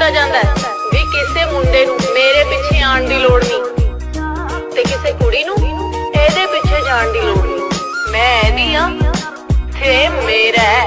ਦਿੱਤਾ ਜਾਂਦਾ ਵੀ ਕਿਸੇ ਮੁੰਡੇ ਨੂੰ ਮੇਰੇ ਪਿੱਛੇ ਆਉਣ ਦੀ ਲੋੜ ਨਹੀਂ ਤੇ ਕਿਸੇ ਕੁੜੀ ਨੂੰ ਇਹਦੇ ਪਿੱਛੇ ਜਾਣ ਦੀ ਲੋੜ ਨਹੀਂ। ਮੈਂ ਇਹਦੀ ਆ ਤੇ ਮੇਰਾ